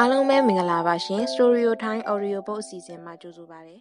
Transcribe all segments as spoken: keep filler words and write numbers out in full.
အားလုံးပဲမင်္ဂလာပါရှင် Story Time Audio Book အစီအစဉ်မှာကြိုဆိုပါရစေ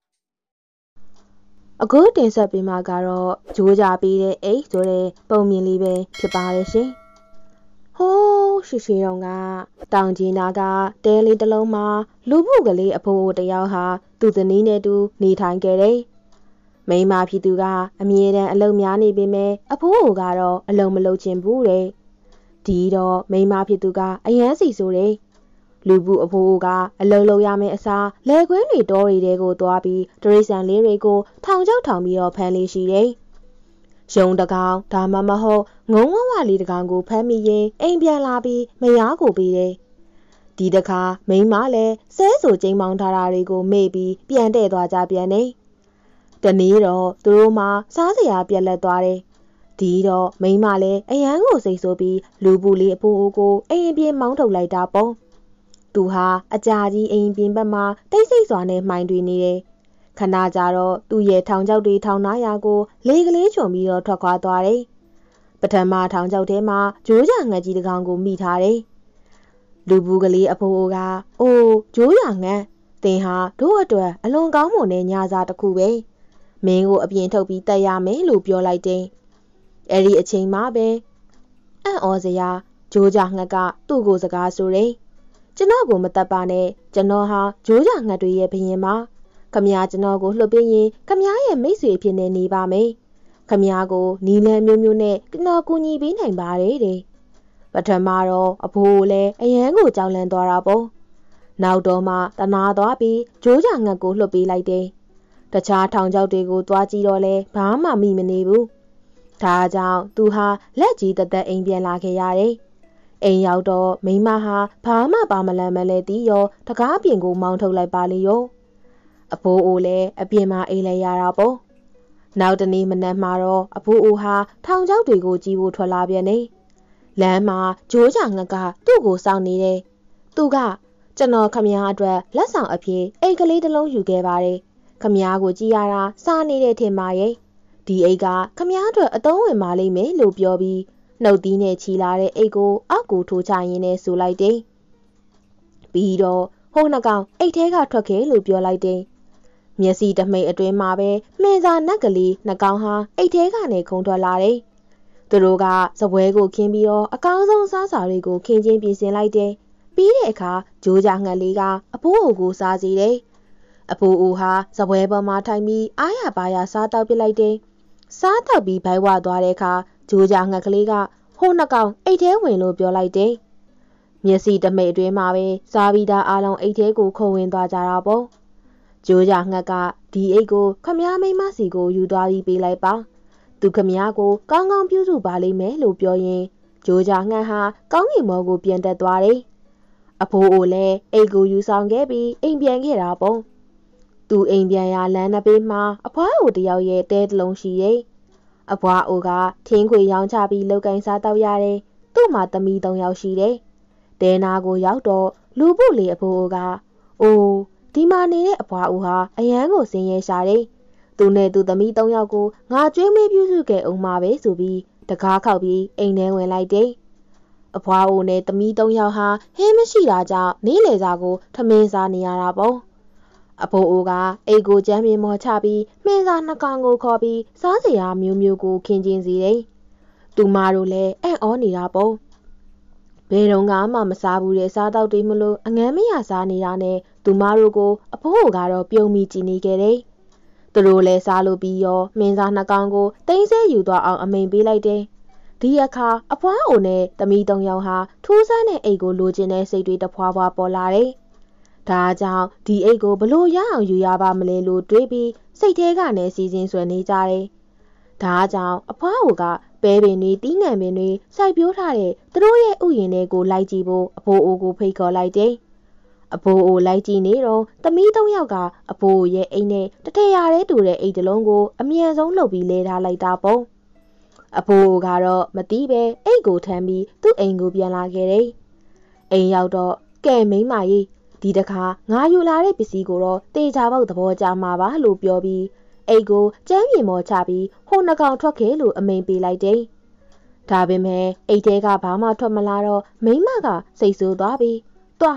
။အခုတင်ဆက်ပေးမှာကတော့ဂျိုးကြပေးတဲ့အိတ်ဆိုတဲ့ပုံမြင်လေးပဲဖြစ်ပါတယ်ရှင်။ဟိုးရှိရှိတော့ကတောင်ကြီးနာကတဲလေးတစ်လုံးမှာလူပုကလေးအဖိုးတယောက်ဟာသူ့ဇနီးနဲ့တူနေထိုင်ခဲ့တယ်။မိန်းမဖြစ်သူကအမြဲတမ်းအလုံများနေပေမဲ့အဖိုးကတော့အလုံမလုံချင်ဘူးတဲ့။ဒီတော့မိန်းမဖြစ်သူကအယမ်းစီဆိုတယ်။လူပုအဖိုးကအလုံလုံရမယ့်အစားလဲခွင်းတွေတောတွေတဲကိုသွားပြီးတရိษံလေးတွေကိုထောင်ချောက်ထောင်ပြီးတော့ဖမ်းလေးရှိတယ်။ရုံတကောင်ဒါမှမဟုတ်ငုံဝဝလေးတကောင်ကိုဖမ်းမိရင်အိမ်ပြန်လာပြီးမယားကိုပေးတယ်။ဒီတခါမိန်းမလည်းဆဲဆိုကျိန်းမောင်းထားတာတွေကိုမေ့ပြီးပြန်တဲ့သွားကြပြန်တယ်။တနေ့တော့သူတို့မှစားစရာပြက်လက်သွားတယ်။ဒီတော့မိန်းမလည်းအယမ်းကိုစိတ်ဆိုးပြီးလူပုလေးအဖိုးကိုအိမ်အပြင်မောင်းထုတ်လိုက်တာပေါ့။သူဟာအကြာကြီးအိမ်ပြင်ဘက်မှာတိတ်ဆိတ်စွာနဲ့မှိုင်တွေနေတယ်။ခဏကြာတော့သူ့ရဲ့ထောင်ချောက်တွေထောင်နာရာကိုလေကလေးချုံပြီးတော့ထွက်ခွာသွားတယ်။ပထမထောင်ချောက်ထဲမှာဂျိုးကြငှက်ကြီးတစ်ကောင်ကိုမိထားတယ်။လူဘူးကလေးအဖိုးကအိုးဂျိုးရငှက်တင်ဟာတို့အတွက်အလွန်ကောင်းမွန်တဲ့ညစာတစ်ခုပဲ။မင်းကိုအပြင်ထုတ်ပြီးတက်ရမယ်လို့ပြောလိုက်တယ်။အဲ့ဒီအချိန်မှပဲအံ့ဩစရာဂျိုးကြငှက်ကသူ့ကိုစကားဆိုတယ်။ကျွန်တော်ကိုမတတ်ပါနဲ့ကျွန်တော်ဟာဂျိုးကြငှက်တွေရဲ့ဘရင်ပါခမည်းကျွန်တော်ကိုလှုပ်ပေးရင်ခမည်းရဲ့မိတ်ဆွေဖြစ်နေနေပါမယ်ခမည်းကိုနီလန်းမျိုးမျိုးနဲ့ကျွန်တော်ကူညီပေးနိုင်ပါတယ်တဲ့ပထမတော့အဖိုးလည်းအရန်ကိုကြောက်လန့်သွားတာပေါ့နောက်တော့မှတနာသွားပြီးဂျိုးကြငှက်ကိုလှုပ်ပေးလိုက်တယ်တခြားထောင်ချောက်တွေကိုသွားကြည့်တော့လဲဘာမှမိမနေဘူးဒါကြောင့်သူဟာလက်ကြီးတသက်အိမ်ပြန်လာခဲ့ရတယ်အိမ်ရောက်တော့မိန်းမဟာဘာမှပါမလန်မလဲတီးရောတကားပြင်ကိုမောင်းထုတ်လိုက်ပါလေရောအဖိုးအိုလည်းအပြင်မှာအိမ်လဲရတာပေါ့နောက်တနေ့မနက်မှာတော့အဖိုးအိုဟာထောင်ချောက်တွေကိုကြည့်ဖို့ထွက်လာပြန်နေလမ်းမှာဂျိုးကြငှက်ကသူ့ကိုစောင့်နေတယ်သူကကျွန်တော်ခမည်းအတွက်လက်ဆောင်အဖြစ်အိတ်ကလေးတစ်လုံးယူခဲ့ပါတယ်ခမည်းကိုကြည့်ရတာစားနေတဲ့ထင်ပါရဲ့ဒီအိတ်ကခမည်းအတွက်အသုံးဝင်ပါလိမ့်မယ်လို့ပြောပြီးနှုတ်သီးနဲ့ချီလာတဲ့အိတ်ကိုအောက်ကိုထိုးချရင်းနဲ့ဆိုလိုက်တယ်။ပြီးတော့ဟိုးနှကောင်အိတ်ထဲကထွက်ခဲ့လို့ပြောလိုက်တယ်။မျက်စိတမိတ်အတွင်းမှာပဲမှင်စာနက်ကလေးနှကောင်ဟာအိတ်ထဲကနေခုန်ထွက်လာတယ်။သူတို့ကစပွဲကိုခင်းပြီးတော့အကောင်းဆုံးစားစာတွေကိုခင်းချင်းပြင်ဆင်လိုက်တယ်။ပြီးတဲ့အခါဂျိုးကြငှက်လေးကအဖိုးအိုကိုစားစီတယ်။အဖိုးအိုဟာစပွဲပေါ်မှာထိုင်ပြီးအားရပါရစားတောက်ပစ်လိုက်တယ်။စားတောက်ပြီးဘိုက်ဝသွားတဲ့အခါဂျိုးကြငှက်ကလေးကဟိုးနှကောင်အိတ်ထဲဝင်လို့ပြောလိုက်တယ်။မျက်စိတမိတ်အတွင်းမှာပဲစားပြီးသားအားလုံးအိတ်ထဲကိုခုံဝင်သွားကြတာပေါ့။ဂျိုးကြငှက်ကဒီအိတ်ကိုခမည်းမိန်းမစီကိုယူသွားပြီးပေးလိုက်ပါ။သူခမည်းကိုကောင်းကောင်းပြုစုပါလိမ့်မယ်လို့ပြောရင်ဂျိုးကြငှက်ဟာကောင်းကင်ဘောကိုပြန်တက်သွားတယ်။အဖိုးအိုလည်းအိတ်ကိုယူဆောင်ခဲ့ပြီးအိမ်ပြန်ခဲ့တာပေါ့။သူအိမ်ပြန်ရလမ်းနှစ်ဘေးမှာအဖွားအိုတယောက်ရဲ့တဲတစ်လုံးရှိရဲ့။အဖွားအိုကထင်းခွေရောင်းချပြီးလောက်ကင်စားတော့ရတယ်။သူ့မှာသမီးသုံးယောက်ရှိတယ်။တဲနာကိုရောက်တော့လူပုလေးအဖိုးအိုကအိုးဒီမှာနေတဲ့အဖွားအိုဟာအရန်ကိုစင်ရဲရှာတယ်။သူနဲ့သူသမီးသုံးယောက်ကိုငါကျွေးမွေးပြုစုခဲ့အောင်ပါပဲဆိုပြီးတကားခောက်ပြီးအိမ်ထဲဝင်လိုက်တယ်။အဖွားအိုနဲ့သမီးသုံးယောက်ဟာဟင်းမရှိတာကြောင့်နေလေစာကိုထမင်းစားနေရတာပေါ့။အဖိုးအိုကအိတ်ကိုကျမ်းမြေမော်ချပြီးမှင်စာနှကောင်ကိုခေါ်ပြီးစားစရာမျိုးမျိုးကိုခင်းကျင်းစီတယ်။သူမတို့လည်းအံ့ဩနေတာပေါ့။ဘယ်တော့မှမစားဘူးတဲ့စားတော့တွေမလို့အငမ်းမရစားနေတာနဲ့သူမတို့ကိုအဖိုးအိုကတော့ပြုံးမိကြည့်နေခဲ့တယ်။သူတို့လည်းစားလို့ပြီးရောမှင်စာနှကောင်ကိုတင်းဆဲယူသွားအောင်အမိန်ပေးလိုက်တယ်။ဒီအခါအဖွားအိုနဲ့သမီးသုံးယောက်ဟာထူးဆန်းတဲ့အိတ်ကိုလိုချင်တဲ့စိတ်တွေတဖွာဖွာပေါ်လာတယ်။ဒါကြောင့်ဒီအိတ်ကိုဘလို့ရအောင်ယူရပါမလဲလို့တွေးပြီးစိတ်ထဲကနေစီစဉ်ဆွဲနေကြတယ်။ဒါကြောင့်အဖွားအိုကပဲပင်တွေတီးနှံပင်တွေစိုက်ပျိုးထားတဲ့သူတို့ရဲ့ဥယျာဉ်တွေကိုလိုက်ကြည့်ဖို့အဖိုးအိုကိုဖိတ်ခေါ်လိုက်တယ်။အဖိုးအိုလိုက်ကြည့်နေတော့သမီးသုံးယောက်ကအဖိုးရဲ့အိတ်နဲ့တထရရဲတူတဲ့အိတ်တလုံးကိုအမြန်ဆုံးလှုပ်ပြီးလဲထားလိုက်တာပေါ့။အဖိုးအိုကတော့မတီးပဲအိတ်ကိုထမ်းပြီးသူ့အိမ်ကိုပြန်လာခဲ့တယ်။အိမ်ရောက်တော့ကဲမိန်းမကြီးဒီတခါငါယူလာတဲ့ပစ္စည်းကိုတော့တေချာပေါက်သဘောကျမှာပါလို့ပြောပြီးအိတ်ကိုကျမ်းမြေမော်ချပြီးဟိုနှကောင်ထွက်ခဲ့လို့အမိန်ပေးလိုက်တယ်။ဒါပေမဲ့အိတ်ထဲကဘာမှထွက်မလာတော့မိန်းမကစိတ်ဆိုးသွားပြီးသွား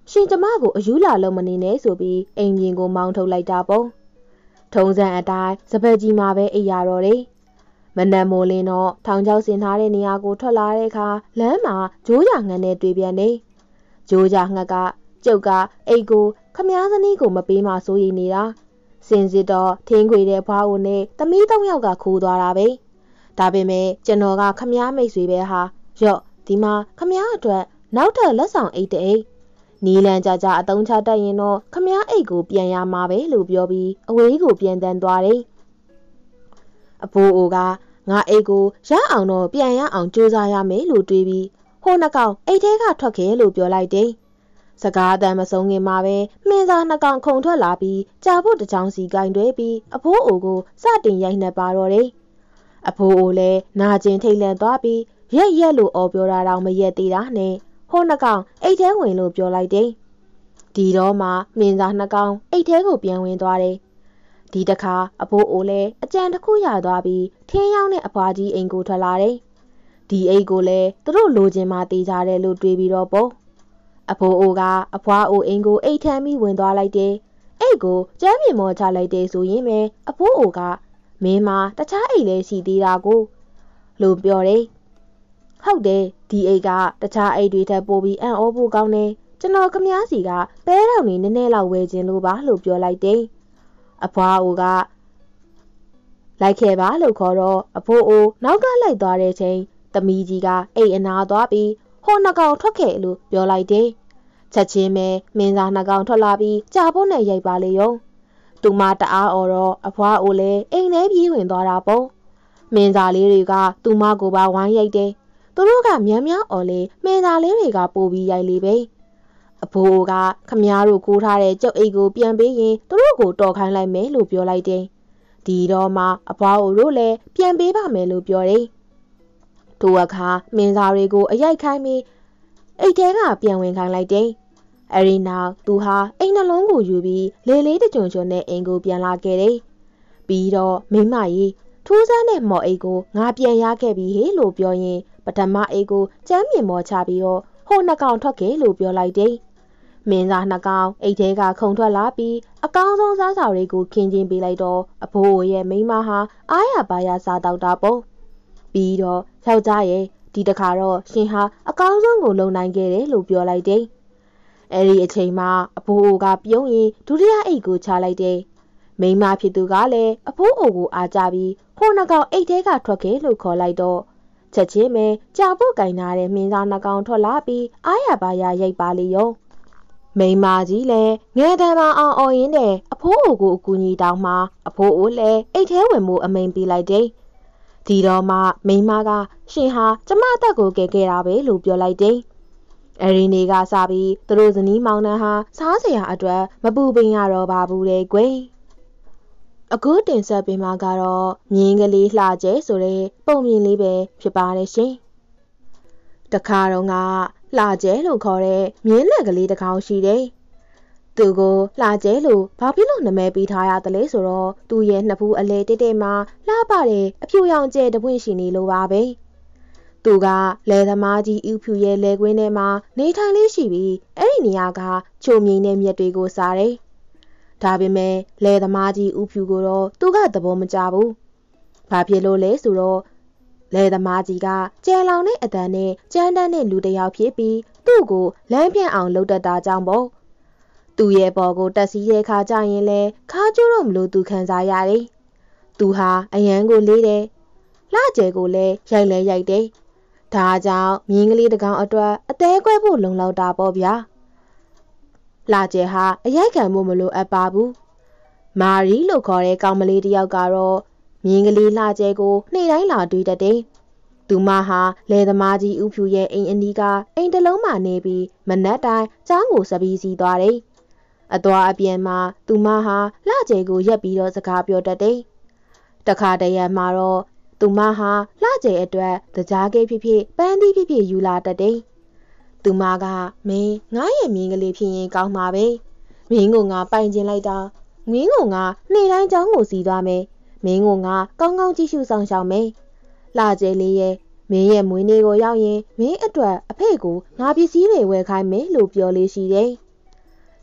ရှင်ကျမကိုအယူလာလုံးမနေနဲ့ဆိုပြီးအိမ်ပြင်ကိုမောင်းထုတ်လိုက်တာပေါ့ထုံးစံအတိုင်းစပက်ကြီးမှာပဲအိပ်ရတော့တယ်မနက်မိုးလင်းတော့ထောင်ချောက်ဆင်ထားတဲ့နေရာကိုထွက်လာတဲ့အခါလမ်းမှာဂျိုးကြငန်းနဲ့တွေ့ပြန်နေဂျိုးကြငှက်ကကျုပ်ကအိတ်ကိုခမားစနီးကိုမပေးမှစိုးရိမ်နေတာစင်စစ်တော့ထင်းခွေတဲ့ဖွားကိုနဲ့သမီးသုံးယောက်ကခိုးသွားတာပဲဒါပေမဲ့ကျွန်တော်ကခမားမိတ်ဆွေပဲဟာရော့ဒီမှာခမားအတွက်နောက်ထပ်လက်ဆောင်အိတ်တဲ့အိတ်နီလန်ကြကြအတုံးချတတ်ရင်တော့ခမားအိတ်ကိုပြန်ရမှာပဲလို့ပြောပြီးအဝေးကိုပြန်တန်းသွားတယ်အဖိုးအိုကငါအိတ်ကိုရအောင်တော့ပြန်ရအောင်ကြိုးစားရမယ်လို့တွေးပြီးဟိုနှကောင်အိတ်ထဲကထွက်ခဲ့လို့ပြောလိုက်တယ်စကားအတန်မဆုံးခင်မှာပဲမင်းသားနှကောင်ခုန်ထွက်လာပြီးကြာဖို့တချောင်းစီကင်တွဲပြီးအဖိုးအိုကိုစတင်ရိုက်နှက်ပါတော့တယ်အဖိုးအိုလည်းနာကျင်ထိတ်လန့်သွားပြီးရက်ရက်လို့အော်ပြောတာတော့မရက်သေးတာနဲ့ဟိုနှကောင်အိတ်ထဲဝင်လို့ပြောလိုက်တယ်ဒီတော့မှမင်းသားနှကောင်အိတ်ထဲကိုပြန်ဝင်သွားတယ်ဒီတခါအဖိုးအိုလည်းအကြံတစ်ခုရသွားပြီးထင်းရောက်တဲ့အဖွားကြီးအိမ်ကိုထွက်လာတယ်ဒီအိတ်ကိုလည်းသူတို့လိုချင်မှတေးကြတယ်လို့တွေးပြီးတော့ပေါ့အဖိုးအိုကအဖွားအိုအိမ်ကိုအိတ်ထမ်းပြီးဝင်သွားလိုက်တယ်အိတ်ကိုကျမ်းမြေမောချလိုက်တယ်ဆိုရင်ပဲအဖိုးအိုကမင်းမတခြားအိတ်လည်းရှိသေးတာကိုလို့ပြောတယ်ဟုတ်တယ်ဒီအိတ်ကတခြားအိတ်တွေထက်ပိုပြီးအံ့ဩဖို့ကောင်းတယ်ကျွန်တော်ခမားစီကပဲတောင်နေနည်းနည်းလောက်ဝယ်ခြင်းလို့ပါလို့ပြောလိုက်တယ်အဖွားအိုကလိုက်ခဲ့ပါလို့ခေါ်တော့အဖိုးအိုနောက်ကလိုက်သွားတဲ့ချိန်သမီးကြီးကအိတ်အနာသွားပြီးဟိုနှကောင်ထွက်ခဲ့လို့ပြောလိုက်တယ်ချက်ချင်းပဲမင်းသားနှကောင်ထွက်လာပြီးကြာဖို့နဲ့ရိုက်ပါလေရောသူမတအားအော်တော့အဖွားအိုလည်းအိမ်ထဲပြေးဝင်သွားတာပေါ့မင်းသားလေးတွေကသူမကိုပါဝိုင်းရိုက်တယ်သူတို့ကမြန်းမြန်းအော်လေမင်းသားလေးတွေကပို့ပြီးရိုက်လေပဲအဖိုးကခမားတို့ကိုးထားတဲ့ကြုတ်အိတ်ကိုပြန်ပေးရင်သူတို့ကိုတော်ခိုင်းလိုက်မယ်လို့ပြောလိုက်တယ်ဒီတော့မှအဖွားအိုတို့လည်းပြန်ပေးပါမယ်လို့ပြောတယ်ထိုအခါမင်းသားတွေကိုအရိုက်ခိုင်းပြီးအိတ်ထဲကပြန်ဝင်ခိုင်းလိုက်တယ်အဲ့ဒီနောက်သူဟာအိမ်နှလုံးကိုယူပြီးလေလေးတကြွန်ကြွန်နဲ့အိမ်ကိုပြန်လာခဲ့တယ်ပြီးတော့မိမကြီးထူးဆန်းတဲ့မော်အိတ်ကိုငါပြန်ရခဲ့ပြီဟေ့လို့ပြောရင်ပထမအိတ်ကိုကျမ်းမြေမော်ချပြီးတော့ဟိုနှကောင်ထွက်ခဲ့လို့ပြောလိုက်တယ်မင်းသားနှကောင်အိတ်ထဲကခုန်ထွက်လာပြီးအကောင်းဆုံးစားစာတွေကိုခင်းချင်းပေးလိုက်တော့အဖိုးရဲ့မိမဟာအားရပါရစားတော့တာပေါ့ပြီးတော့ယောက်ျားရဲ့ဒီတခါတော့ရှင်ဟာအကောင်းဆုံးကိုလုံနိုင်ခဲ့တယ်လို့ပြောလိုက်တယ်အဲ့ဒီအချိန်မှာအဖိုးအိုကပြုံးရင်ဒုတိယအိတ်ကိုချလိုက်တယ်မိမဖြစ်သူကလည်းအဖိုးအိုကိုအားကြပြီးဟိုနှကောင်အိတ်ထဲကထွက်ခဲ့လို့ခေါ်လိုက်တော့ချက်ချင်းပဲကြာဖို့ကင်ထားတဲ့မင်းသားနှကောင်ထွက်လာပြီးအားရပါရရိုက်ပါလေရောမိမကြီးလည်းငယ်တန်းမအောင်အော်ရင်းနဲ့အဖိုးအိုကိုအကူကြီးတောင်းမှအဖိုးအိုလည်းအိတ်ထဲဝင်မှုအမိန်ပေးလိုက်တယ်ဒီတော့မှမိမကရှင်ဟာကျမအသက်ကိုကယ်ခဲ့တာပဲလို့ပြောလိုက်တယ်အဲ့ဒီနေ့ကစပြီးသူတို့ဇနီးမောင်နှံဟာစားစရာအတွက်မပူပင်ရတော့ပါဘူးတဲ့ကွယ်အခုတင်ဆက်ပေးမှာကတော့မြင်းကလေးလှကျဲဆိုတဲ့ပုံမြင်လေးပဲဖြစ်ပါတယ်ရှင်တခါတော့ကလှကျဲလို့ခေါ်တဲ့မြင်းလက်ကလေးတစ်ကောင်ရှိတယ်သူကိုလှကျဲလို့ဘာဖြစ်လို့နာမည်ပေးထားရသလဲဆိုတော့သူ့ရဲ့နှစ်ဖူးအလဲတဲတဲမှာလှပတဲ့အဖြူရောင်ကျဲတပွင့်ရှိနေလို့ပါပဲသူကလယ်သမားကြီးဥဖြူရဲ့လယ်ကွင်းထဲမှာနေထိုင်လေးရှိပြီးအဲ့ဒီနေရာကချိုမြိန်တဲ့မြက်တွေကိုစားတယ်ဒါပေမဲ့လယ်သမားကြီးဥဖြူကိုတော့သူကသဘောမကျဘူးဘာဖြစ်လို့လဲဆိုတော့လယ်သမားကြီးကကြဲလောင်တဲ့အတန်နဲ့ကြမ်းတမ်းတဲ့လူတစ်ယောက်ဖြစ်ပြီးသူ့ကိုလမ်းပြန့်အောင်လုပ်တတ်တာကြောင့်ပေါ့သူ့ရဲ့ဘော်ကိုတက်စီးတဲ့ခါကျရင်လဲခါကျိုးတော့မလို့သူခံစားရတယ်သူဟာအရန်ကိုလေးတယ်လှကျဲကိုလည်းရိုက်လဲရိုက်တယ်ဒါကြောင့်မြင်းကလေးတကောင်အတွက်အသေးကွဲဖို့လုံလောက်တာပေါ့ဗျာလှကျဲဟာအရိုက်ခံဖို့မလိုအပ်ပါဘူးမာရီလို့ခေါ်တဲ့ကောင်မလေးတစ်ယောက်ကတော့မြင်းကလေးလှကျဲကိုနေ့တိုင်းလာတွေ့တတ်တယ်သူမဟာလယ်သမားကြီးဥဖြူရဲ့အိမ်အနီးကအိမ်တစ်လုံးမှနေပြီးမနက်တိုင်းကျောင်းကိုစပီးစီးသွားတယ်အသွားအပြန်မှာသူမဟာလှကျဲကိုရက်ပြီးတော့စကားပြောတတ်တယ်တခါတရံမှာတော့သူမဟာလှကျဲအတွက်တကြားကိဖြစ်ဖြစ်ပန်းသီးဖြစ်ဖြစ်ယူလာတတ်တယ်သူမကမင်းငါရဲ့မြင်းကလေးဖြစ်ရင်ကောင်းမှာပဲမင်းကိုငါပိုင်ကျင်လိုက်တာမင်းကိုငါနေ့တိုင်းကျောင်းကိုစီးသွားမယ်မင်းကိုငါကောင်းကောင်းကြည့်ရှုဆောင်ရှောက်မယ်လှကျဲလေးရဲ့မင်းရဲ့မွေးနေ့ကိုရောက်ရင်မင်းအတွက်အဖေကိုငါပစ္စည်းတွေဝယ်ခိုင်းမယ်လို့ပြောလေးရှိတယ်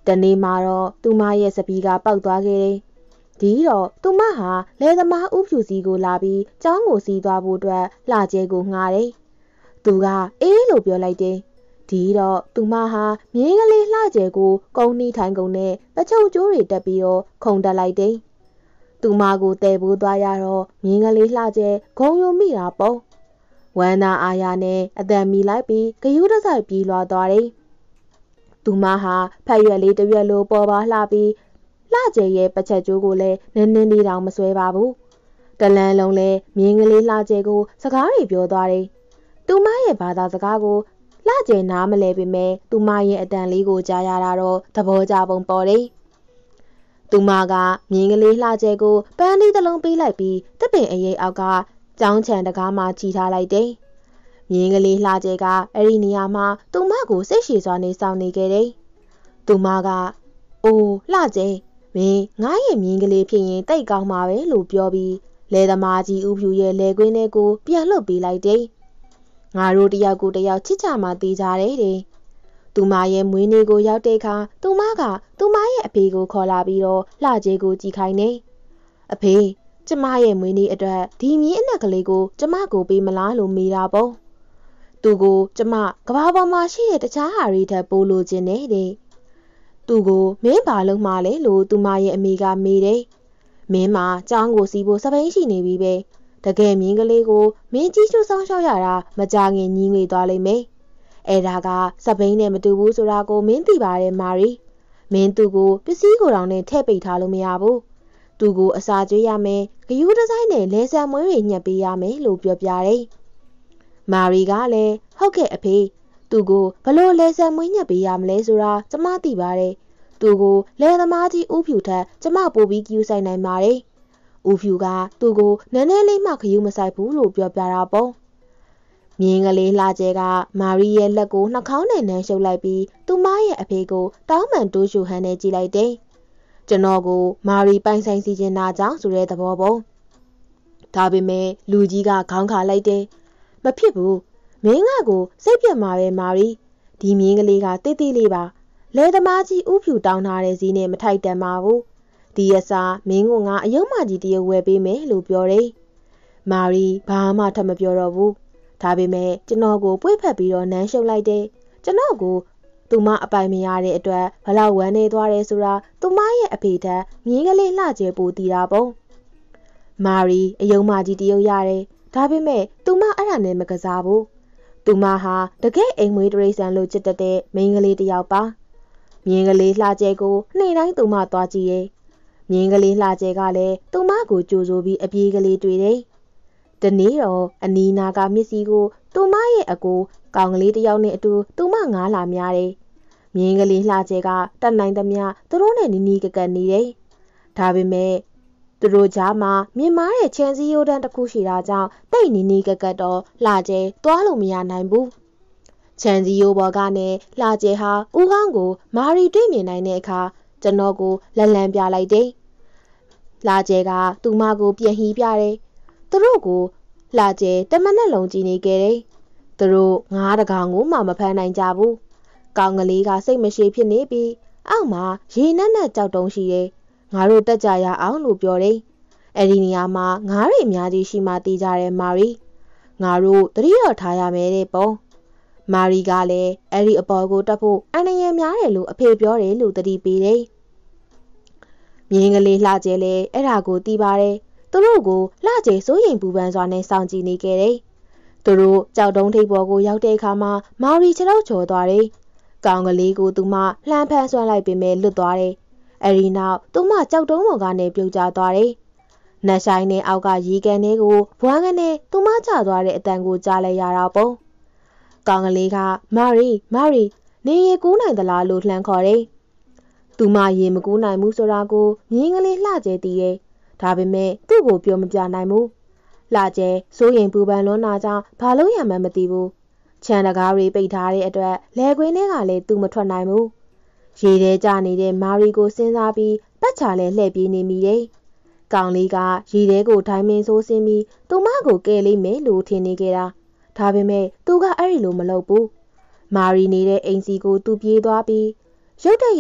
တနေ့မှာတော့သူမရဲ့စပီးကပောက်သွားခဲ့တယ်။ဒီတော့သူမဟာလယ်သမားဥဖြူစီကိုလာပြီးကျောင်းကိုစီးသွားဖို့အတွက်လှကျဲကိုငှားတယ်။သူကအေးလို့ပြောလိုက်တယ်။ဒီတော့သူမဟာမြင်းကလေးလှကျဲကိုကုန်းနှီးထိုင်ကုန်နဲ့ပချုံကျိုးတွေတက်ပြီးတော့ခုန်တက်လိုက်တယ်။သူမကိုတဲပိုးသွားရတော့မြင်းကလေးလှကျဲဂုံယုံမိတာပေါ့။ဝမ်းသာအားရနဲ့အတန်မီလိုက်ပြီးဂယုတစိုက်ပြေးလွှားသွားတယ်။သူမဟာဖက်ရွက်လေးတစ်ရွက်လိုပေါ်ပါလှပြီးလှကျဲရဲ့ပချက်ကျိုးကိုလည်းနင်းနင်းလေးတောင်မဆွဲပါဘူး။တလန်းလုံးလဲမြင်းကလေးလှကျဲကိုစကားတွေပြောသွားတယ်။သူမရဲ့ဘာသာစကားကိုလှကျဲနားမလဲပေမဲ့သူမရဲ့အတန်လေးကိုကြားရတာတော့သဘောကျပုံပေါ်တယ်။သူမကမြင်းကလေးလှကျဲကိုပန်းလေးတစ်လုံးပေးလိုက်ပြီးတပင်အရိပ်အောက်ကကျောင်းချံတကားမှချီထားလိုက်တယ်။မြင်းကလေးလှကျဲကအဲ့ဒီနေရာမှာသူမကိုစိတ်ရှည်စွာနေဆောင်နေခဲ့တယ်။သူမကအိုးလှကျဲမင်းငါရဲ့မြင်းကလေးဖြစ်ရင်တိတ်ကောင်းပါပဲလို့ပြောပြီးလယ်သမားကြီးဥဖြူရဲ့လယ်ကွင်းထဲကိုပြန်လှုပ်ပေးလိုက်တယ်။ငါတို့တယောက်ကိုတယောက်ချစ်ကြမှတေးကြတယ်တဲ့။သူမရဲ့မွေးနေ့ကိုရောက်တဲ့အခါသူမကသူမရဲ့အဖေကိုခေါ်လာပြီးတော့လှကျဲကိုကြည်ခိုင်းတယ်။အဖေကျမရဲ့မွေးနေ့အတွက်ဒီမြင်းအနက်ကလေးကိုကျမကိုပေးမလားလို့မေးတာပေါ့။သူကိုကျမကဘာပေါ်မှာရှိတဲ့တခြားဟာတွေထက်ပိုလိုချင်တယ်တဲ့။သူကိုမင်းဘာလုပ်မှလဲလို့သူမရဲ့အမေကမေးတယ်။မင်းမကျောင်းကိုစီးဖို့စပိန်ရှိနေပြီပဲ။တကယ်မြင်းကလေးကိုမင်းကြီးကျူးဆောင်ရှောက်ရတာမကြခင်ညီးငွေသွားလိမ့်မယ်။အဲ့ဒါကစပိန်နဲ့မတူဘူးဆိုတာကိုမင်းသိပါတယ်မာရီ။မင်းသူကိုပစ္စည်းကိုယ်တော်နဲ့ထည့်ပိတ်ထားလို့မရဘူး။သူကိုအစာကျွေးရမယ်ဂယူးဒီဇိုင်းနဲ့လဲဆံမွေးတွေညှက်ပေးရမယ်လို့ပြောပြတယ်။မာရီကလည်းဟုတ်ကဲ့အဖေသူကိုဘလို့လဲဆံမွေးညှက်ပေးရမလဲဆိုတာကျမသိပါတယ်။သူကိုလယ်သမားကြီးဥဖြူထက်ကျမပိုပြီးကြည့်ဆိုင်နိုင်ပါတယ်။ဥဖြူကသူကိုနည်းနည်းလေးမှခယူးမဆိုင်ဘူးလို့ပြောပြတာပေါ့။မြင်းကလေးလှကျဲကမာရီရဲ့လက်ကိုနှာခေါင်းနဲ့နမ်းရှုပ်လိုက်ပြီးသူမရဲ့အဖေကိုတောင်းပန်တိုးရှူဟန်နဲ့ကြည့်လိုက်တယ်။ကျွန်တော်ကိုမာရီပိုင်ဆိုင်စီခြင်းနာကြောင့်ဆိုတဲ့သဘောပေါ့။ဒါပေမဲ့လူကြီးကခေါင်းခါလိုက်တယ်။မဖြစ်ဘူး။မင်းငါကိုစိတ်ပြတ်မှာပဲမာရီ။ဒီမြင်းကလေးကတိတ်တိတ်လေးပါ။လယ်သမားကြီးဥဖြူတောင်းထားတဲ့ဈေးနဲ့မထိုက်တန်ပါဘူး။ဒီအစားမင်းကငါအယုံမကြီးတရုပ်ဝယ်ပေးမယ်လို့ပြောတယ်။မာရီဘာမှထပ်မပြောတော့ဘူး။ဒါပေမဲ့ကျွန်တော်ကိုပွေ့ဖက်ပြီးတော့နမ်းရှုပ်လိုက်တယ်။ကျွန်တော်ကိုသူမအပိုင်မရတဲ့အတွက်ဘလောက်ဝမ်းနေသွားတယ်ဆိုတာသူမရဲ့အဖေထက်မြင်းကလေးလှကျဲပူတည်တာပေါ့။မာရီအယုံမကြီးတရုပ်ရတယ်။ဒါပေမဲ့သူမအဲ့ဒါနဲ့မကစားဘူး။သူမဟာတကယ်အိမ်မွေးတရိษံလို့ချစ်တတ်တဲ့မိန်းကလေးတစ်ယောက်ပါ။မြင်းကလေးလှကျဲကိုနှိမ်တိုင်းသူမသွားကြည့်ရဲ့။မြင်းကလေးလှကျဲကလည်းသူမကိုကြိုဆိုပြီးအပြေးကလေးတွေ့တယ်။တနေ့တော့အနီးနာကမျက်စိကိုသူမရဲ့အကိုကောင်ကလေးတစ်ယောက်နဲ့အတူသူမငားလာများတယ်။မြင်းကလေးလှကျဲကတတ်နိုင်သမျှသူတို့နဲ့နီးနီးကပ်ကပ်နေတယ်။ဒါပေမဲ့သူတို့ကြားမှာမြင်မာတဲ့ချန်စီယိုတန်းတစ်ခုရှိတာကြောင့်တိတ်နီးနီးကပ်ကပ်တော့လှကျဲသွားလို့မရနိုင်ဘူး။ချန်စီယိုဘော်ကနဲ့လှကျဲဟာဦးခေါင်းကိုမာရီတွေ့မြင်နိုင်တဲ့အခါကျွန်တော်ကိုလက်လန်းပြလိုက်တယ်။လှကျဲကသူမကိုပြန်ဟီးပြတယ်။သူတို့ကိုလှကျဲတမနက်လုံးကြည့်နေခဲ့တယ်။သူတို့ငားတကောင်ကိုမှမဖမ်းနိုင်ကြဘူး။ကောင်ကလေးကစိတ်မရှိဖြစ်နေပြီးအောက်မှာရေနက်နက်ကြောက်တုံးရှိတယ်။ငါတို့တက်ကြရအောင်လို့ပြောတယ်။အဲ့ဒီနေရာမှာငားတွေအများကြီးရှိမှတေးကြတယ်မာရီ။ငါတို့တတိယထားရမယ်တဲ့ပေါ့။မာရီကလည်းအဲ့ဒီအပေါ်ကိုတက်ဖို့အန္တရာယ်များတယ်လို့အဖေပြောတယ်လို့တတိပေးတယ်။မြင်းကလေးလှကျဲလဲအဲ့ဒါကိုတီးပါတယ်။သူတို့ကိုလှကျဲစိုးရိမ်ပူပန်စွာနဲ့စောင့်ကြည့်နေခဲ့တယ်။သူတို့ကြောက်တုံးထိပ်ပေါ်ကိုရောက်တဲ့အခါမှာမာရီခြေထောက်ချော်သွားတယ်။ကောင်ကလေးကိုသူမလှမ်းဖမ်းဆွမ်းလိုက်ပေမဲ့လွတ်သွားတယ်။အဲဒီနောက်သူမကြောက်တုံးပေါ်ကနေပြုတ်ကျသွားတယ်။နတ်ဆိုင်နဲ့အောက်ကရေကန်ထဲကိုဘွမ်းကနေသူမကျသွားတဲ့အတန်ကိုကြားလိုက်ရတာပေါ့။ကောင်ကလေးကမာရီမာရီနေရေကူးနိုင်သလားလို့လှမ်းခေါ်တယ်။သူမရေမကူးနိုင်ဘူးဆိုတာကိုမြင်းကလေးလှကျဲသိရဲ့။ဒါပေမဲ့သူ့ကိုပြောမပြနိုင်ဘူး။လှကျဲစိုးရင်ပူပန်လွန်းတာကြောင့်ဘာလို့ရမှန်းမသိဘူး။ခြံတကားတွေပိတ်ထားတဲ့အတွက်လယ်ကွင်းထဲကလည်းသူမထွက်နိုင်ဘူး။ရေထဲကျနေတဲ့မာရီကိုစဉ်းစားပြီးပတ်ချာလဲလှည့်ပြေးနေမိတယ်။ကောင်လေးကရေထဲကိုထိုင်မင်းဆိုးဆင်းပြီးသူမကိုကဲလိမ့်မယ်လို့ထင်နေခဲ့တာ။ဒါပေမဲ့သူကအဲ့ဒီလိုမလုပ်ဘူး။မာရီနေတဲ့အိမ်စီကိုသူပြေးသွားပြီးရုတ်တရက်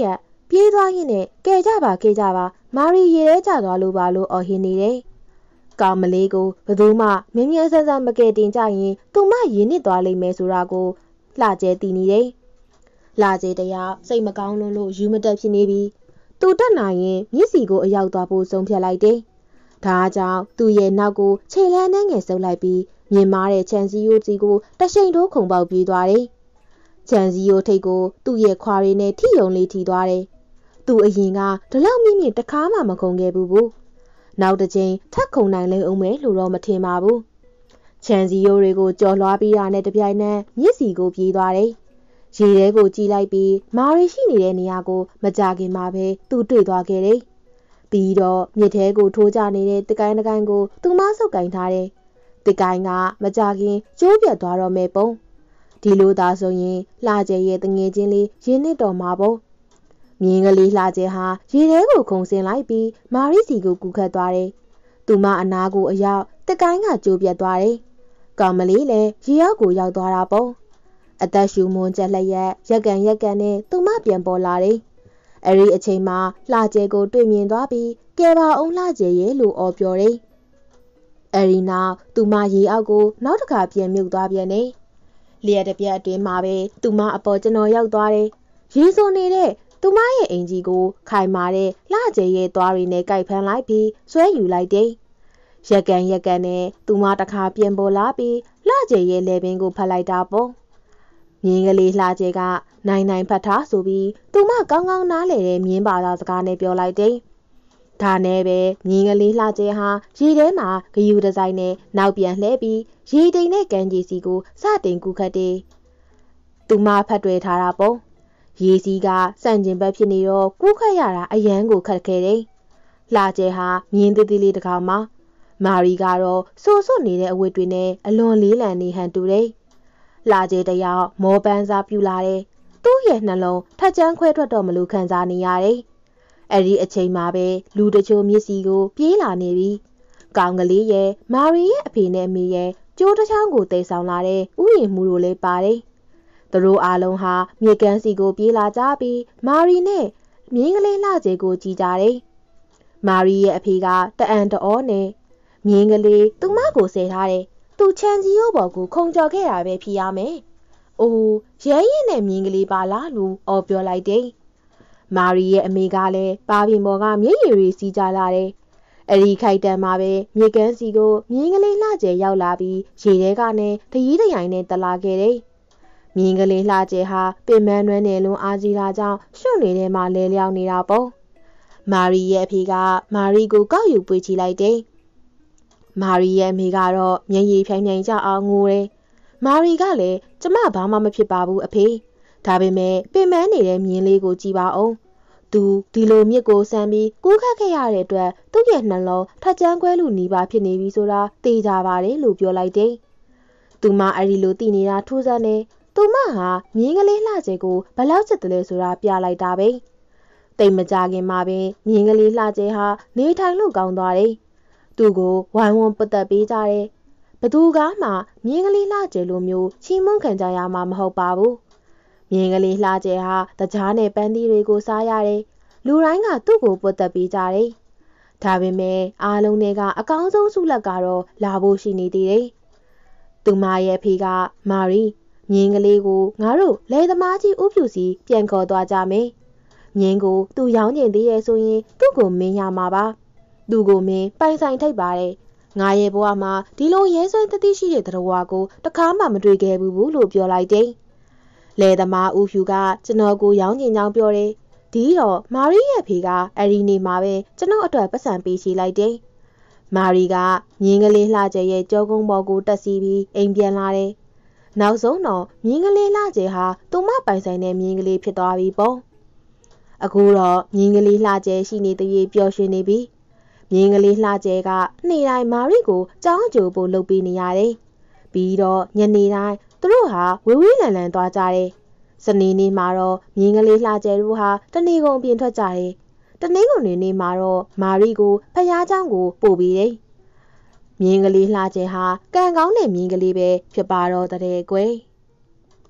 ပြေးသွားရင်းနဲ့ကဲကြပါကဲကြပါမာရီရေထဲကျသွားလို့ပါလို့အော်ဟစ်နေတယ်။ကောင်မလေးကိုဘယ်သူမှမြင်းမြန်းဆန်းဆန်းမကဲတင်ကြရင်သူမရင်းနစ်သွားလိမ့်မယ်ဆိုတာကိုလှကျဲတည်နေတယ်။လှကျဲတရားစိတ်မကောင်းလွန်းလို့ယူမတက်ဖြစ်နေပြီ။သူတက်နိုင်ရင်မျက်စီကိုအရောက်သွားဖို့ဆုံးဖြတ်လိုက်တယ်။ဒါကြောင့်သူ့ရဲ့နောက်ကိုခြေလန်းနှဲငယ်ဆုပ်လိုက်ပြီးမြင်မာတဲ့ချန်စီယိုစီကိုတရှိန်ထိုးခုန်ပေါက်ပြေးသွားတယ်။ချန်စီယိုထိတ်ကိုသူ့ရဲ့ခွာရီနဲ့ထိယုံလေးထိသွားတယ်။သူအရင်ကဒီလောက်မြင့်မြင့်တခါမှမခုန်ခဲ့ဘူးဘူး။နောက်တစ်ချိန်ထပ်ခုန်နိုင်လဲအောင်မယ်လို့တော့မထင်ပါဘူး။ချန်စီယိုတွေကိုကြော်လွှားပြီးတာနဲ့တပြိုင်နက်မျက်စီကိုပြေးသွားတယ်။ရေထဲကိုကြည့်လိုက်ပြီးမာရီရှိနေတဲ့နေရာကိုမကြခင်မှာပဲသူတွေ့သွားခဲ့တယ်။ပြီးတော့မြစ်ထဲကိုထိုးကျနေတဲ့တကိုင်းတကိုင်းကိုသူမဆုပ်ကင်ထားတယ်။တကိုင်းကမကြခင်ကျိုးပြတ်သွားတော့မဲ့ပုံ။ဒီလိုသာဆိုရင်လှကျဲရဲ့တငယ်ချင်းလေးရင်းနစ်တော်မှာပေါ့။မြင်းကလေးလှကျဲဟာရေထဲကိုခုန်ဆင်းလိုက်ပြီးမာရီစီကိုကူခတ်သွားတယ်။သူမအနာကိုအရောက်တကိုင်းကကျိုးပြတ်သွားတယ်။ကောင်မလေးလည်းရေအောက်ကိုရောက်သွားတာပေါ့။အသက်ရှူမွန်းချက်လျက်ရက်ကန်ရက်ကန်နဲ့သူမပြန်ပေါ်လာတယ်။အဲ့ဒီအချိန်မှာလှကျဲကိုတွေ့မြင်သွားပြီးကဲပါအောင်လှကျဲရဲ့လို့အော်ပြောတယ်။အဲ့ဒီနောက်သူမရေအောက်ကိုနောက်တစ်ခါပြန်မြုပ်သွားပြန်တယ်။လျှက်တစ်ပြက်အတွင်းမှာပဲသူမအပေါ်ကျွန်တော်ရောက်သွားတယ်။ရေဆိုနေတဲ့သူမရဲ့အင်ကြီးကိုခိုင်မာတဲ့လှကျဲရဲ့သွားရီနဲ့ကိုက်ဖမ်းလိုက်ပြီးဆွဲယူလိုက်တယ်။ရက်ကန်ရက်ကန်နဲ့သူမတစ်ခါပြန်ပေါ်လာပြီးလှကျဲရဲ့လေပင်ကိုဖတ်လိုက်တာပေါ့။မြင်းကလေးလှကျဲကနိုင်နိုင်ဖတ်ထားဆိုပြီးသူမကောင်းကောင်းနားလေတဲ့မြင်းပါသာစကားနဲ့ပြောလိုက်တယ်။ဒါနဲ့ပဲမြင်းကလေးလှကျဲဟာရေထဲမှာဂယူဒီဇိုင်းနဲ့နောက်ပြန်လှဲပြီးရေတိမ်နဲ့ကန်ကြီးစီကိုစတင်ကူခတ်တယ်။သူမဖတ်တွေ့ထားတာပေါ့။ရေစီးကစန့်ကျင်ဘက်ဖြစ်နေတော့ကူးခတ်ရတာအရန်ကိုခတ်ခဲ့တယ်။လှကျဲဟာမြင်းသေးသေးလေးတစ်ကောင်မှာမာရီကတော့ဆိုဆွနေတဲ့အဝတ်တွေနဲ့အလွန်လေးလံနေဟန်တူတယ်။လှကျဲတယောက်မောပန်းစားပြူလာတယ်။သူ့ရဲ့နှလုံးထက်ချမ်းခွဲထွက်တော့မလို့ခံစားနေရတယ်။အဲ့ဒီအချိန်မှာပဲလူတချို့မျက်စီကိုပြေးလာနေပြီ။ကောင်ကလေးရဲ့မာရီရဲ့အဖေနဲ့အမေရဲ့ကျိုးတစ်ချောင်းကိုတိတ်ဆောင်လာတဲ့ဥယျာဉ်မှုတို့လည်းပါတယ်။သူတို့အားလုံးဟာမြေကမ်းစီကိုပြေးလာကြပြီးမာရီနဲ့မြင်းကလေးလှကျဲကိုကြည်ကြတယ်။မာရီရဲ့အဖေကတအံ့တော်နဲ့မြင်းကလေးသူမကိုဆဲထားတယ်။သူချန်ကြီးရောပေါ်ကိုခုံကြော်ခဲ့တာပဲဖြစ်ရမယ်။အိုးရဲရင်နဲ့မြင်းကလေးပါလားလို့အော်ပြောလိုက်တယ်။မာရီရဲ့အမေကလည်းပါပင်ပေါ်ကမျက်ရည်တွေစီးကြလာတယ်။အဲ့ဒီခိုက်တန်မှာပဲမြေကမ်းစီကိုမြင်းကလေးလှကျဲရောက်လာပြီးရေထဲကနဲ့တရီးတရိုင်နဲ့တလာခဲ့တယ်။မြင်းကလေးလှကျဲဟာပင်မနွမ်းနယ်လုံးအားကြီးတာကြောင့်ရွှွန့်တွေထဲမှာလဲလျောင်းနေတာပေါ့။မာရီရဲ့အဖေကမာရီကိုကောက်ယူပွေချလိုက်တယ်။မာရီရဲ့အမေကတော့မျက်ရည်ဖြိုင်ဖြိုင်ကြအောင်ငိုတယ်။မာရီကလည်းကျမဘာမှမဖြစ်ပါဘူးအဖေ။ဒါပေမဲ့ပင်မနေတဲ့မြင်းလေးကိုကြည့်ပါဦး။သူဒီလိုမြစ်ကိုဆမ်းပြီးကူးခတ်ခဲ့ရတဲ့အတွက်သူ့ရဲ့နှလုံးထက်ချမ်းကွဲလူနီးပါဖြစ်နေပြီဆိုတာသိကြပါတယ်လို့ပြောလိုက်တယ်။သူမအဲ့ဒီလိုသိနေတာထူးဆန်းနေသူမဟာမြင်းကလေးလှကျဲကိုဘလောက်ချစ်တယ်လဲဆိုတာပြလိုက်တာပဲ။တိတ်မကြခင်မှာပဲမြင်းကလေးလှကျဲဟာနေထိုင်လို့ကောင်းသွားတယ်။သူ့ကိုဝိုင်းဝန်းပတ်သက်ပေးကြတယ်။ဘသူကမှမြင်းကလေးလှကျဲလိုမျိုးချီးမွမ်းခံကြရမှာမဟုတ်ပါဘူး။မြင်းကလေးလှကျဲဟာတကြားနဲ့ပန်းသီးတွေကိုစားရတယ်။လူတိုင်းကသူ့ကိုပတ်သက်ပေးကြတယ်။ဒါပေမဲ့အားလုံးတွေကအကောင်းဆုံးဆုလက်ကတော့လာဖို့ရှိနေသေးတယ်။သူမရဲ့ဖေကမာရီမြင်းကလေးကိုငါတို့လေသမားကြီးဥဖြူစီပြန်ခေါ်သွားကြမယ်။မြင်းကိုသူ့ရောင်းကျင်သေးရဲ့ဆိုရင်သူ့ကိုမင်းရမှာပါ။သူ့ကိုမင်းပိုင်ဆိုင်ထိုက်ပါတယ်။ငါရဲ့ဘဝမှာဒီလိုရဲစွမ်းတသိရှိတဲ့တရဝါကိုတခါမှမတွေ့ခဲ့ဘူးလို့ပြောလိုက်တယ်။လေသမားဥဖြူကကျွန်တော်ကိုရောင်းကျင်ကြောင်းပြောတယ်။ဒီတော့မာရီရဲ့ဖေကအဲ့ဒီနေ့မှာပဲကျွန်တော်အတွက်ပတ်စံပေးချလိုက်တယ်။မာရီကမြင်းကလေးလှကျဲရဲ့ကြောကုန်းပေါ်ကိုတက်စီပြီးအိမ်ပြန်လာတယ်။နောက်ဆုံးတော့မြင်းကလေးလှကျဲဟာသူမပိုင်ဆိုင်တဲ့မြင်းကလေးဖြစ်သွားပြီပေါ့။အခုတော့မြင်းကလေးလှကျဲရှိနေတဲ့ရေပျော်ရွှင်နေပြီ။မြင်းကလေးလှကျဲကနေ့တိုင်းမာရီကိုကြောင်းကြိုဖို့လုပ်ပေးနေရတယ်။ပြီးတော့ညနေတိုင်းသူတို့ဟာဝေးဝေးလန်လန်သွားကြတယ်။စနေနေ့မှာတော့မြင်းကလေးလှကျဲတို့ဟာတနေ့ကုန်ပြင်ထွက်ကြတယ်။တနင်္ဂနွေနေ့မှာတော့မာရီကိုဖျားเจ้าကိုပို့ပေးတယ်။မြင်းကလေးလှကျဲဟာကံကောင်းတဲ့မြင်းကလေးပဲဖြစ်ပါတော့တဲ့ကွယ်။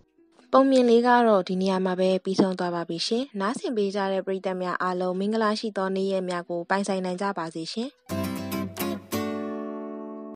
ပုံမြင်လေးကတော့ဒီနေရာမှာပဲပြီးဆုံးသွားပါပြီရှင်။နားဆင်ပေးကြတဲ့ပရိသတ်များအားလုံးမင်္ဂလာရှိသောနေ့ရက်များကိုပိုင်ဆိုင်နိုင်ကြပါစေရှင်။